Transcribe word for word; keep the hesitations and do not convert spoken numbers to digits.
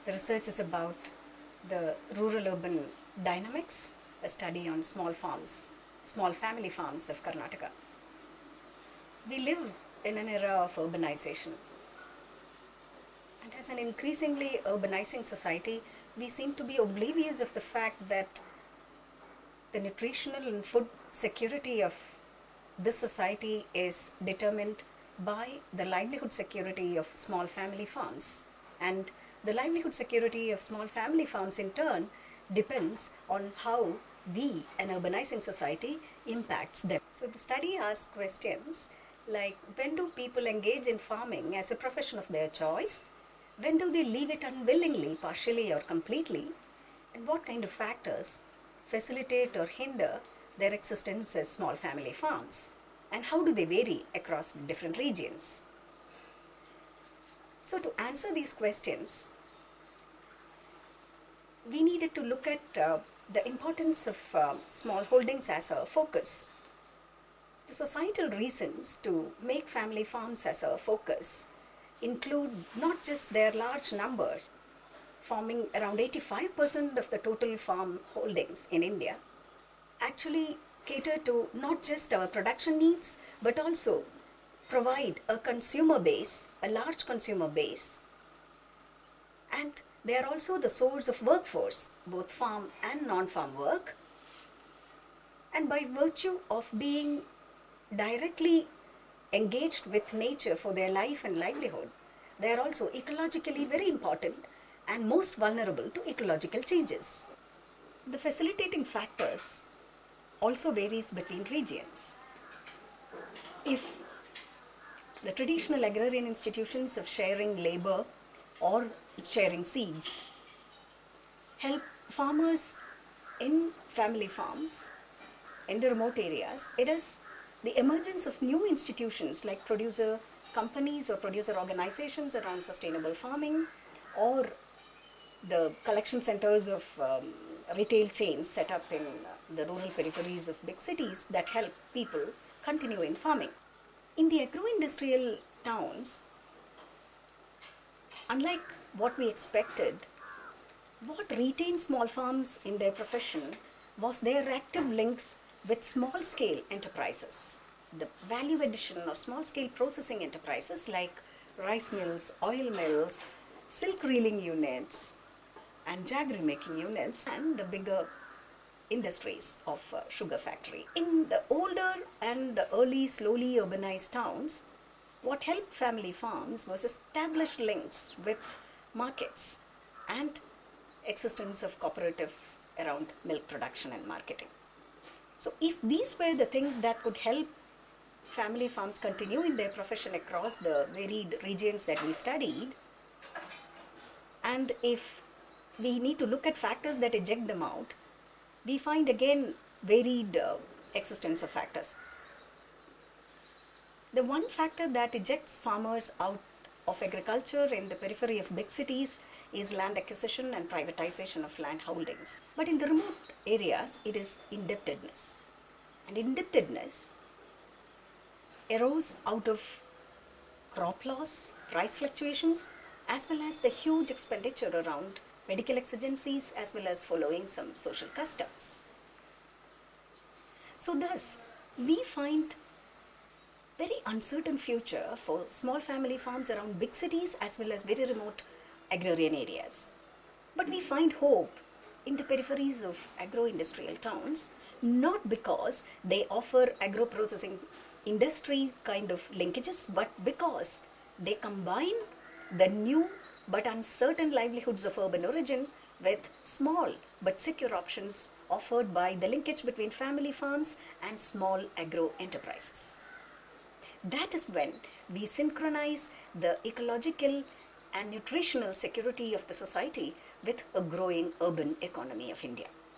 The research is about the rural-urban dynamics, a study on small farms, small family farms of Karnataka. We live in an era of urbanization. And as an increasingly urbanizing society, we seem to be oblivious of the fact that the nutritional and food security of this society is determined by the livelihood security of small family farms. And the livelihood security of small family farms in turn depends on how we, an urbanizing society, impacts them. So the study asks questions like, when do people engage in farming as a profession of their choice? When do they leave it unwillingly, partially or completely? And what kind of factors facilitate or hinder their existence as small family farms? And how do they vary across different regions? So to answer these questions, we needed to look at uh, the importance of uh, small holdings as a focus. The societal reasons to make family farms as a focus include not just their large numbers, forming around eighty-five percent of the total farm holdings in India, actually cater to not just our production needs, but also provide a consumer base, a large consumer base. And they are also the source of workforce, both farm and non-farm work. And by virtue of being directly engaged with nature for their life and livelihood, they are also ecologically very important and most vulnerable to ecological changes. The facilitating factors also varies between regions. If the traditional agrarian institutions of sharing labor or sharing seeds help farmers in family farms in the remote areas, it is the emergence of new institutions like producer companies or producer organizations around sustainable farming, or the collection centers of um, retail chains set up in uh, the rural peripheries of big cities that help people continue in farming. In the agro-industrial towns, unlike what we expected, what retained small farms in their profession was their active links with small-scale enterprises. The value addition or small-scale processing enterprises like rice mills, oil mills, silk reeling units, and jaggery making units, and the bigger industries of uh, sugar factory. In the older and the early slowly urbanized towns, what helped family farms was established links with markets and existence of cooperatives around milk production and marketing. So if these were the things that could help family farms continue in their profession across the varied regions that we studied, and if we need to look at factors that eject them out, we find again varied uh, existence of factors. The one factor that ejects farmers out of agriculture in the periphery of big cities is land acquisition and privatization of land holdings. But in the remote areas, it is indebtedness. And indebtedness arose out of crop loss, price fluctuations, as well as the huge expenditure around medical exigencies, as well as following some social customs. So thus, we find very uncertain future for small family farms around big cities as well as very remote agrarian areas. But we find hope in the peripheries of agro-industrial towns, not because they offer agro-processing industry kind of linkages, but because they combine the new but uncertain livelihoods of urban origin with small but secure options offered by the linkage between family farms and small agro enterprises. That is when we synchronize the ecological and nutritional security of the society with a growing urban economy of India.